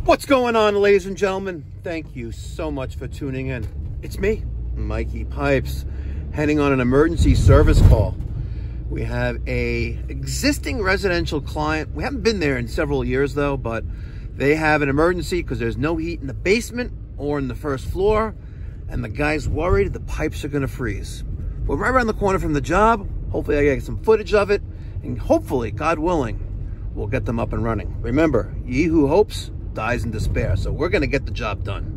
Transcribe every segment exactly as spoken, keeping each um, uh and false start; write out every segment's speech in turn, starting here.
What's going on, ladies and gentlemen? Thank you so much for tuning in. It's me, Mikey Pipes, heading on an emergency service call. We have a existing residential client. We haven't been there in several years though, but they have an emergency because there's no heat in the basement or in the first floor, and the guy's worried the pipes are gonna freeze. We're right around the corner from the job. Hopefully I get some footage of it, and hopefully, God willing, we'll get them up and running. Remember, ye who hopes dies in despair. So we're gonna get the job done.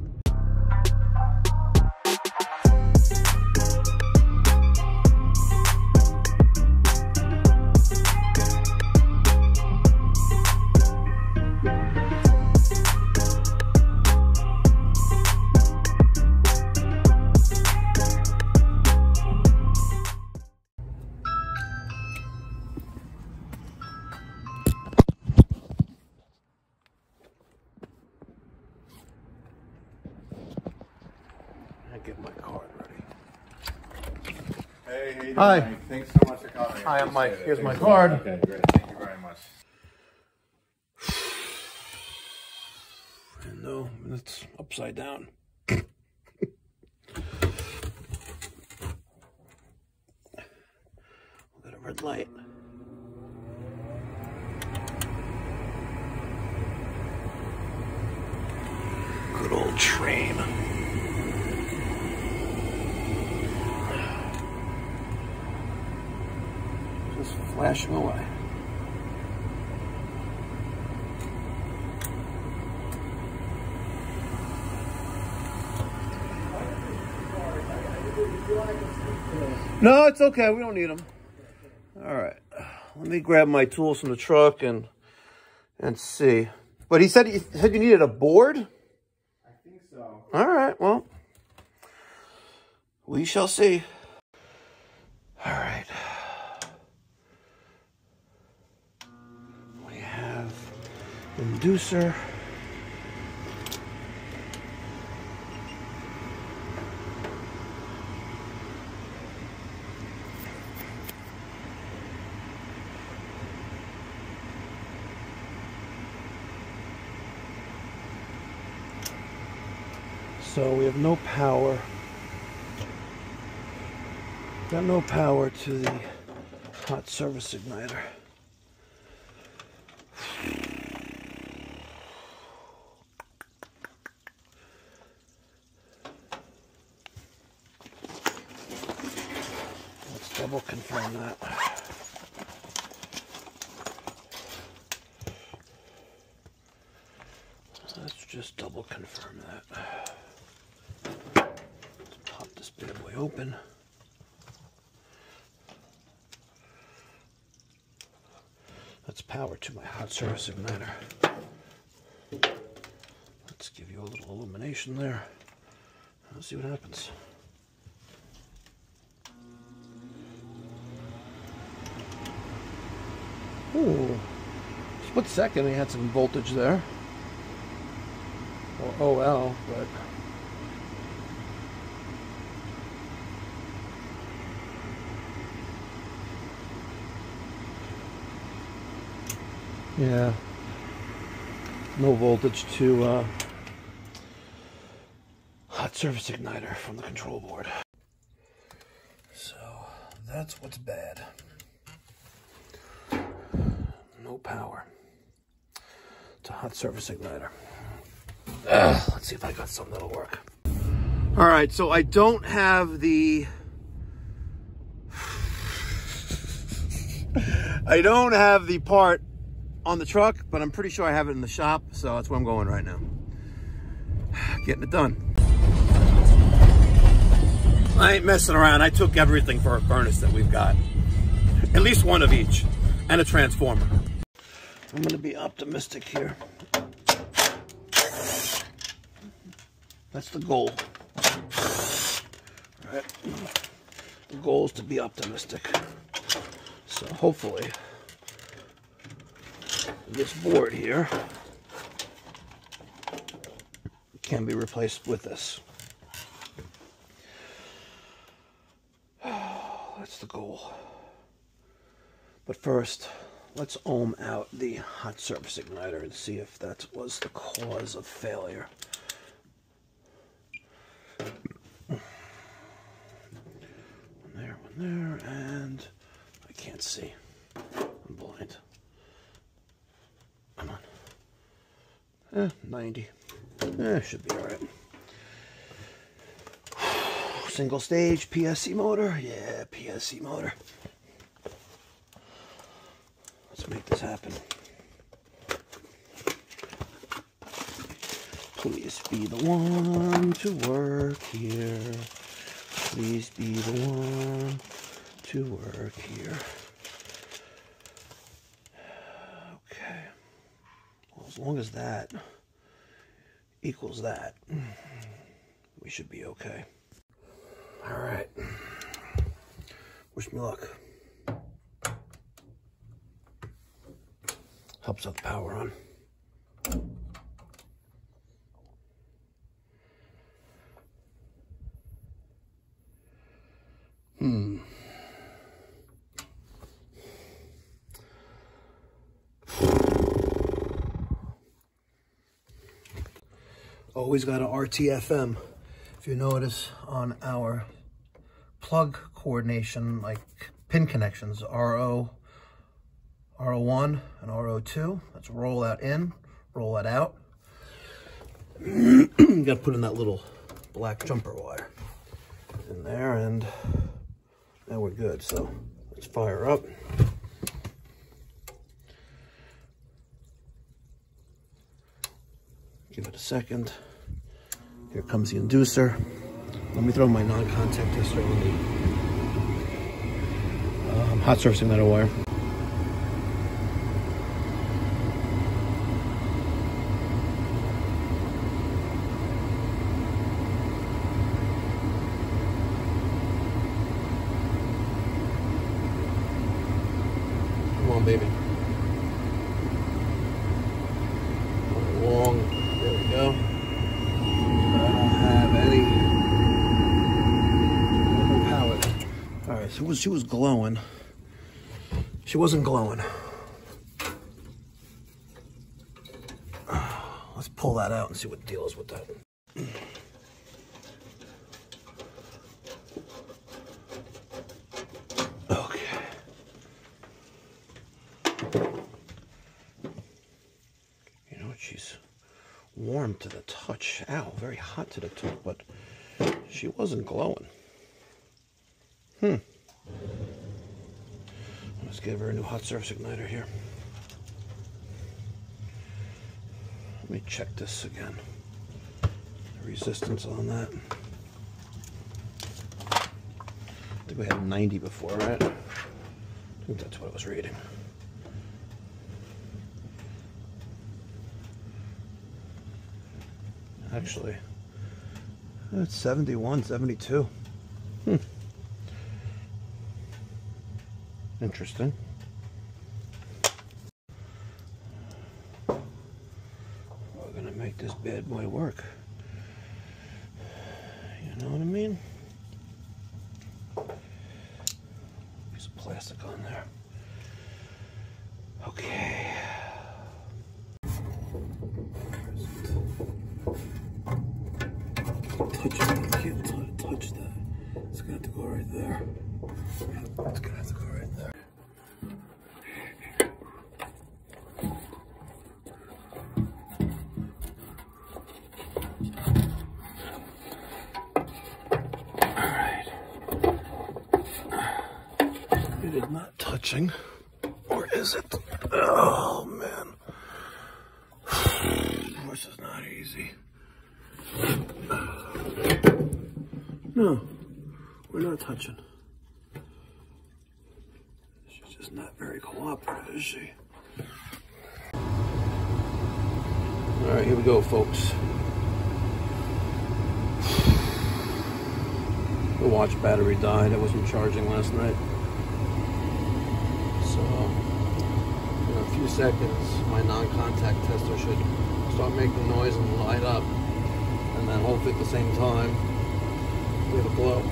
Get my card ready. Hey, how you doing, Hi. Mike? Thanks so much for coming. Hi, I'm Mike. It. Here's my Thanks card. Okay, great. Thank you very much. No, it's upside down. Got a red light. Good old Trane. Just flashing away. No, it's okay. We don't need them. All right. Let me grab my tools from the truck and and see. But he said he said you needed a board? I think so. All right. Well, we shall see. All right. We have Inducer. So we have no power. Got no power to the hot service igniter. Let's double confirm that. Let's just double confirm that. Let's pop this bad boy open. That's power to my hot service igniter. Let's give you a little illumination there. Let's see what happens. Ooh, split second, he had some voltage there. Or O L, but yeah, no voltage to uh, hot surface igniter from the control board. So that's what's bad. No power to hot surface igniter. Ugh, let's see if I got something that'll work. All right, so I don't have the I don't have the part on the truck, but I'm pretty sure I have it in the shop, so that's where I'm going right now. Getting it done. I ain't messing around. I took everything for a furnace that we've got. At least one of each, and a transformer. I'm gonna be optimistic here. That's the goal. All right. The goal is to be optimistic. So hopefully this board here can be replaced with this. That's the goal. But first, let's ohm out the hot surface igniter and see if that was the cause of failure. One there, one there, and I can't see. I'm blind. Come on. Eh, ninety. Eh, should be alright. Single stage P S C motor. Yeah, P S C motor. Let's make this happen. Please be the one to work here. Please be the one to work here. Okay. Well, as long as that equals that, we should be okay. All right. Wish me luck. Helps out the power on. Hmm. Always got an R T F M. If you notice on our plug coordination, like pin connections, R O, R O one and R O two. Let's roll that in, roll that out. You got to put in that little black jumper wire in there, and now we're good. So let's fire up. Give it a second. Here comes the inducer. Let me throw my non-contact tester on the um, hot surface igniter wire. Come on, baby. Long. There we go. So was, she was glowing. She wasn't glowing. Let's pull that out and see what the deal is with that. Okay. You know what? She's warm to the touch. Ow, very hot to the touch, but she wasn't glowing. Hmm. Let's give her a new hot surface igniter here. Let me check this again. The resistance on that. I think we had ninety before, right? I think that's what I was reading. Actually, it's seventy-one, seventy-two. Hmm. Interesting. We're gonna make this bad boy work. You know what I mean? Piece of plastic on there. Okay. Touch it. I can't touch that. It's gonna have to go right there. It's gonna have to go right there. It is not touching, or is it? Oh man, this is not easy. No, we're not touching. She's just not very cooperative, is she? All right, here we go, folks. The watch battery died. I wasn't charging last night. So, in a few seconds, my non-contact tester should start making noise and light up. And then hopefully at the same time, we have a glow.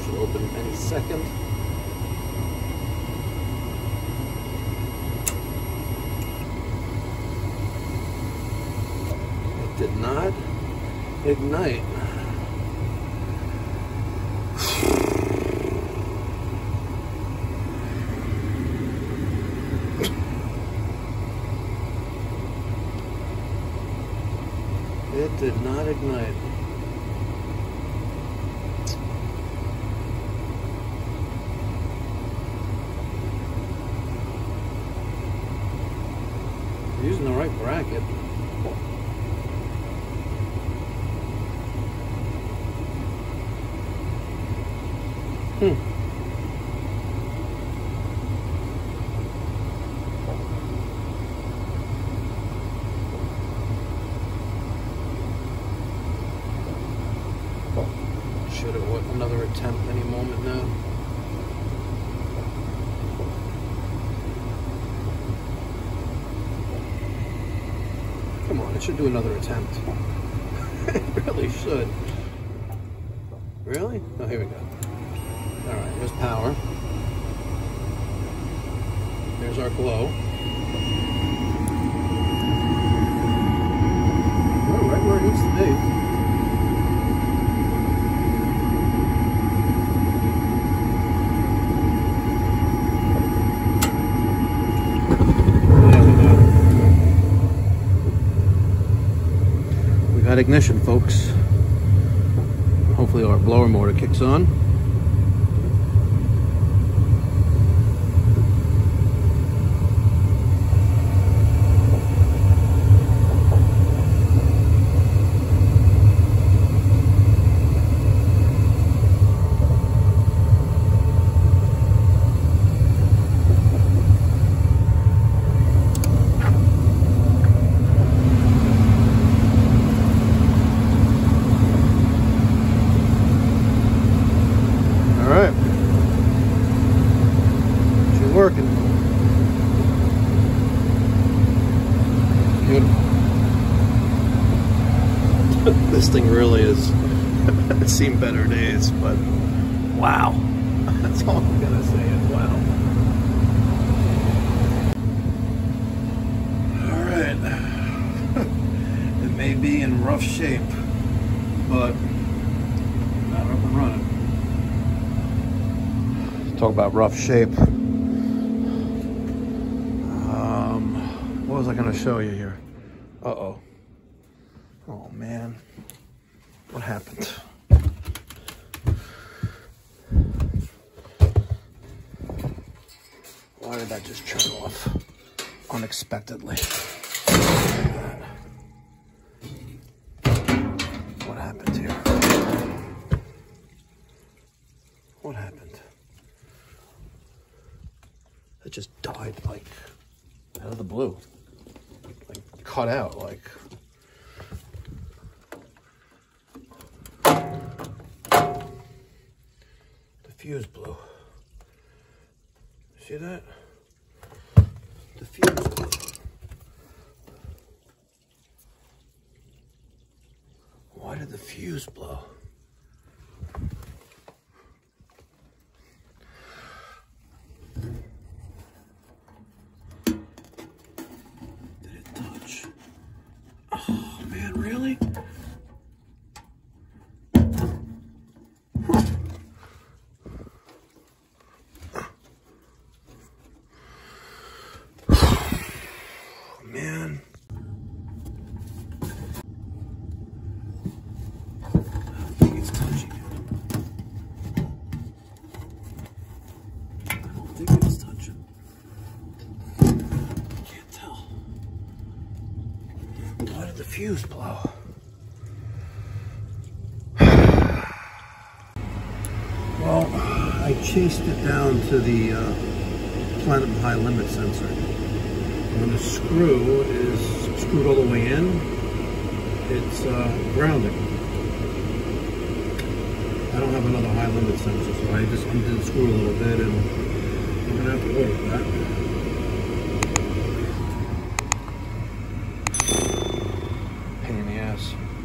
Should open any second. It did not ignite. It did not ignite. Using the right bracket. Hmm. Should have what another attempt any moment now. Come on, it should do another attempt. It really should. Really? Oh, here we go. Alright, here's power. There's our glow. Oh, right where it needs to be. Got ignition, folks. Hopefully our blower motor kicks on. Working. Beautiful. This thing really is. It's seen better days, but wow. That's all I'm gonna say is wow. Alright. It may be in rough shape, but not up and running. Talk about rough shape. What was I going to show you here? Uh-oh. Oh, man. What happened? Why did that just turn off unexpectedly? What happened here? What happened? It just died, like, out of the blue. Like, cut out, like. The fuse blew. See that? The fuse blew. Why did the fuse blow? Oh man, really? Man. I don't think it's touching it. I don't think it's touching. Can't tell. Why did the fuse blow? Well, I chased it down to the uh, platinum high limit sensor. When the screw is screwed all the way in, it's uh, grounding. I don't have another high limit sensor, so I just undid the screw a little bit, and I'm gonna have to order that. Pain in the ass.